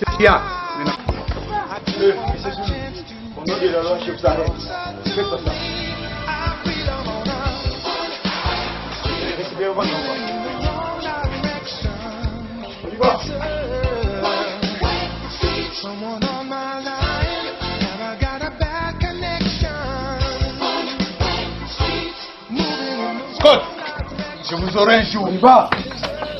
Bien. On a dit la loi, je vous arrête. Faites pas ça. On y va. Scott, je vous aurai un jour. On y va.